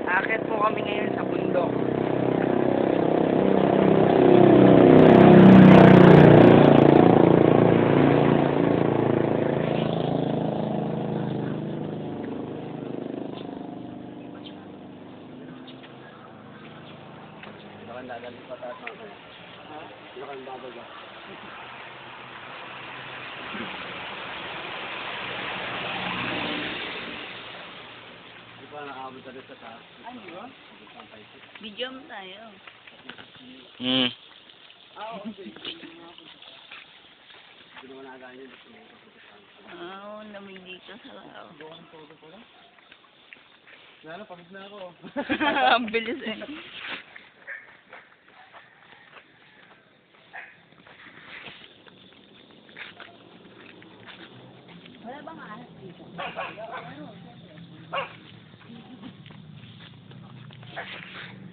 Akit po kami ngayon sa bundok. Dadali pa tayo sa mga. Ha? Lakan babaga. Di ba nakaabot na rin sa taas? Ano yun? Video mo tayo. Okay. Hindi naman nakagaan yun. Oo, namin dito sa lao. Gawa ng todo pala. Lalo, pagod na ako. Ang bilis eh. Wala bang ahas dito? Ano?